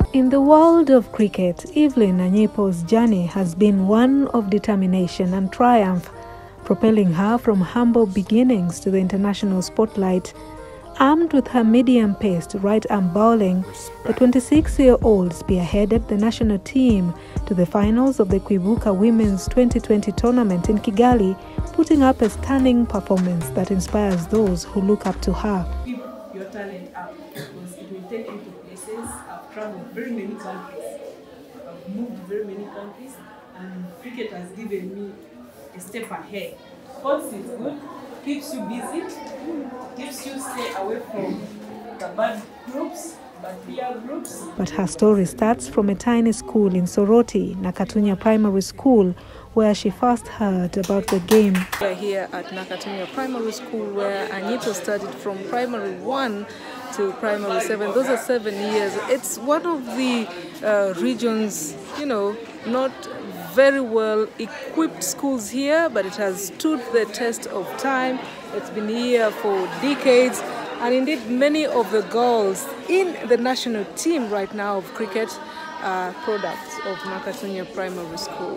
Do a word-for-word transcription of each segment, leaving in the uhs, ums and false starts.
In the world of cricket, Evelyn Anyipo's journey has been one of determination and triumph, propelling her from humble beginnings to the international spotlight. Armed with her medium-paced right-arm bowling, the twenty-six-year-old spearheaded the national team to the finals of the Kwibuka Women's twenty twenty tournament in Kigali, putting up a stunning performance that inspires those who look up to her. Keep your talent up because it will take you to places. I've traveled very many countries, I've moved very many countries, and cricket has given me a step ahead. Sports is good, keeps you busy, keeps you stay away from the bad groups, bad peer groups. But her story starts from a tiny school in Soroti, Nakatunya Primary School, where she first heard about the game. We're here at Nakatunya Primary School, where Anyipo studied from primary one to primary seven. Those are seven years. It's one of the uh, region's, you know, not very well equipped schools here, but it has stood the test of time. It's been here for decades, and indeed many of the girls in the national team right now of cricket are products of Nakatunya Primary School.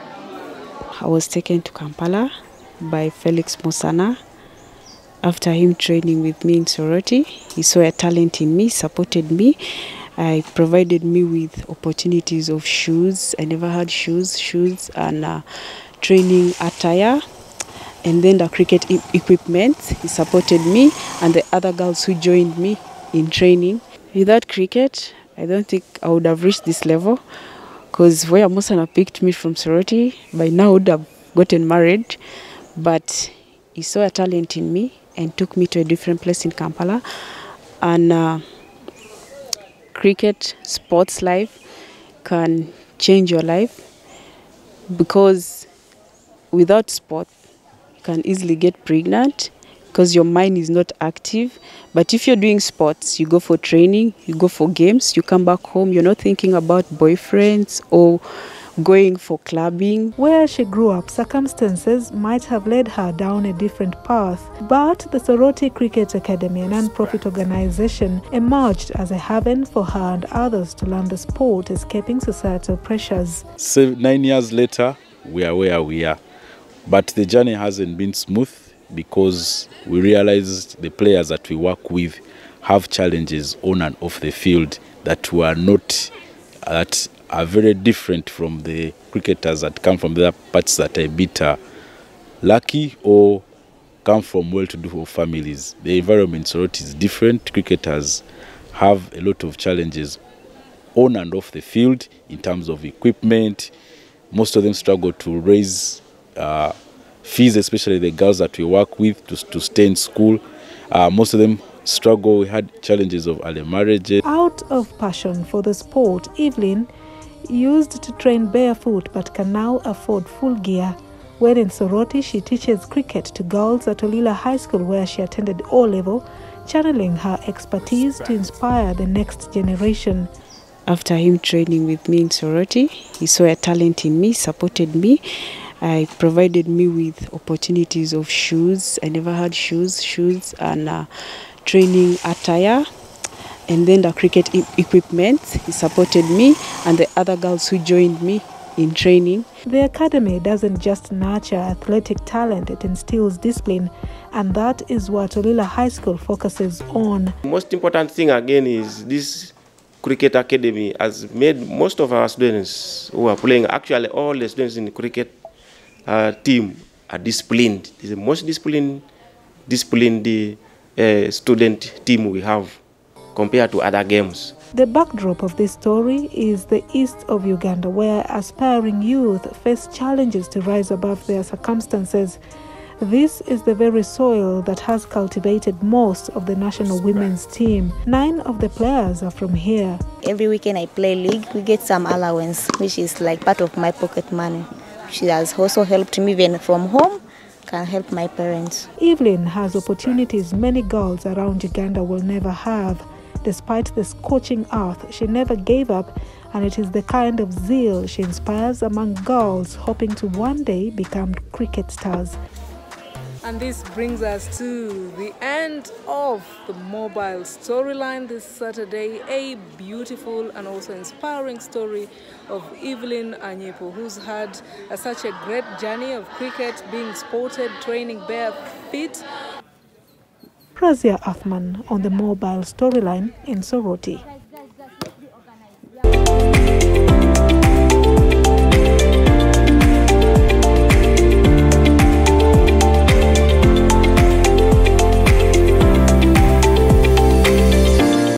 I was taken to Kampala by Felix Musana. After him training with me in Soroti, he saw a talent in me, supported me. I provided me with opportunities of shoes. I never had shoes, shoes and uh, training attire. And then the cricket e equipment, he supported me and the other girls who joined me in training. Without cricket, I don't think I would have reached this level, because where Musana picked me from Soroti, by now I would have gotten married. But he saw a talent in me and took me to a different place in Kampala. And uh, cricket, sports life can change your life, because without sport, you can easily get pregnant because your mind is not active. But if you're doing sports, you go for training, you go for games, you come back home, you're not thinking about boyfriends or going for clubbing. Where she grew up, circumstances might have led her down a different path, but the Soroti Cricket Academy, a non-profit organization, emerged as a haven for her and others to learn the sport, escaping societal pressures. So nine years later, we are where we are. But the journey hasn't been smooth, because we realized the players that we work with have challenges on and off the field that were not, that are very different from the cricketers that come from the other parts that are a bit uh, lucky or come from well-to-do families. The environment in Soroti is different. Cricketers have a lot of challenges on and off the field in terms of equipment. Most of them struggle to raise uh, fees, especially the girls that we work with, to, to stay in school. Uh, most of them struggle. We had challenges of early marriages. Out of passion for the sport, Evelyn used to train barefoot but can now afford full gear. When in Soroti, she teaches cricket to girls at Olila High School, where she attended O-level, channeling her expertise to inspire the next generation. After him training with me in Soroti, he saw a talent in me, supported me. I provided me with opportunities of shoes. I never had shoes, shoes and uh, training attire. And then the cricket e equipment, he supported me and the other girls who joined me in training. The academy doesn't just nurture athletic talent, it instills discipline, and that is what Olila High School focuses on. The most important thing again is this cricket academy has made most of our students who are playing, actually all the students in the cricket uh, team are disciplined. It's the most disciplined, disciplined uh, student team we have compared to other games. The backdrop of this story is the east of Uganda, where aspiring youth face challenges to rise above their circumstances. This is the very soil that has cultivated most of the national women's team. Nine of the players are from here. Every weekend I play league, we get some allowance, which is like part of my pocket money. She has also helped me even from home, can help my parents. Evelyn has opportunities many girls around Uganda will never have. Despite the scorching earth, she never gave up, and it is the kind of zeal she inspires among girls hoping to one day become cricket stars. And this brings us to the end of the mobile storyline this Saturday. A beautiful and also inspiring story of Evelyn Anyipo, who's had a, such a great journey of cricket, being sported, training bare feet. Razia Athman on the mobile storyline in Soroti.